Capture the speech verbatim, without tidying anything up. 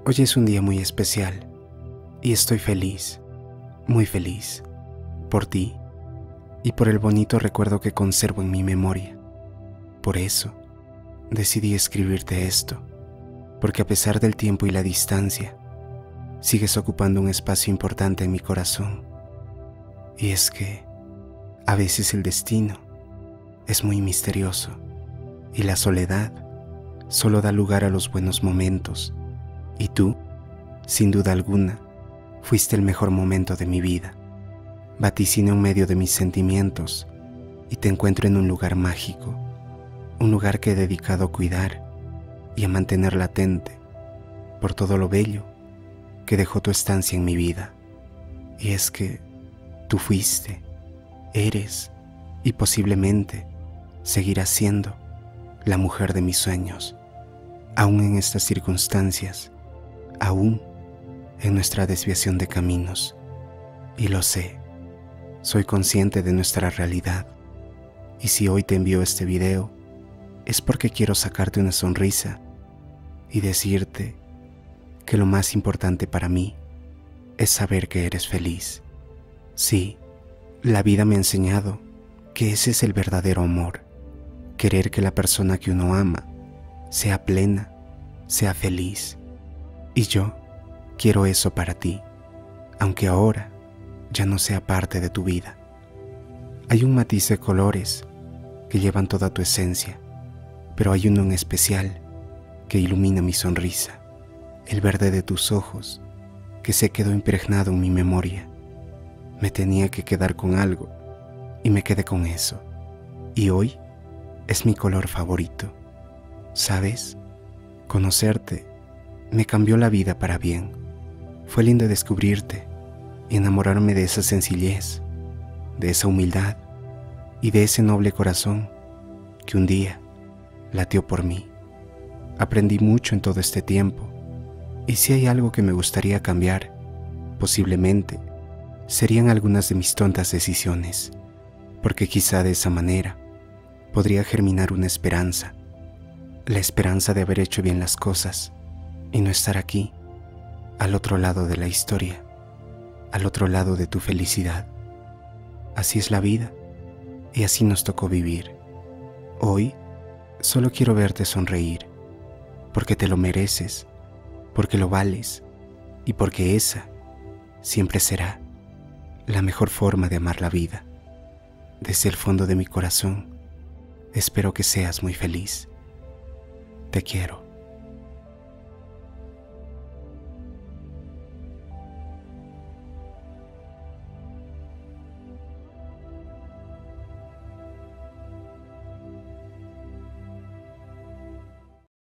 Hoy es un día muy especial y estoy feliz, muy feliz, por ti y por el bonito recuerdo que conservo en mi memoria. Por eso, decidí escribirte esto, porque a pesar del tiempo y la distancia, sigues ocupando un espacio importante en mi corazón. Y es que, a veces el destino es muy misterioso y la soledad solo da lugar a los buenos momentos. Y tú, sin duda alguna, fuiste el mejor momento de mi vida. Vaticino en medio de mis sentimientos y te encuentro en un lugar mágico, un lugar que he dedicado a cuidar y a mantener latente por todo lo bello que dejó tu estancia en mi vida. Y es que tú fuiste, eres y posiblemente seguirás siendo la mujer de mis sueños, aún en estas circunstancias, aún en nuestra desviación de caminos. Y lo sé, soy consciente de nuestra realidad, y si hoy te envío este video, es porque quiero sacarte una sonrisa y decirte que lo más importante para mí es saber que eres feliz. Sí, la vida me ha enseñado que ese es el verdadero amor, querer que la persona que uno ama sea plena, sea feliz. Y yo quiero eso para ti, aunque ahora ya no sea parte de tu vida. Hay un matiz de colores que llevan toda tu esencia, pero hay uno en especial que ilumina mi sonrisa, el verde de tus ojos que se quedó impregnado en mi memoria. Me tenía que quedar con algo y me quedé con eso, y hoy es mi color favorito. ¿Sabes? Conocerte me cambió la vida para bien. Fue lindo descubrirte y enamorarme de esa sencillez, de esa humildad y de ese noble corazón que un día latió por mí. Aprendí mucho en todo este tiempo, y si hay algo que me gustaría cambiar, posiblemente serían algunas de mis tontas decisiones, porque quizá de esa manera podría germinar una esperanza, la esperanza de haber hecho bien las cosas y no estar aquí, al otro lado de la historia, al otro lado de tu felicidad. Así es la vida y así nos tocó vivir. Hoy solo quiero verte sonreír, porque te lo mereces, porque lo vales y porque esa siempre será la mejor forma de amar la vida. Desde el fondo de mi corazón, espero que seas muy feliz. Te quiero.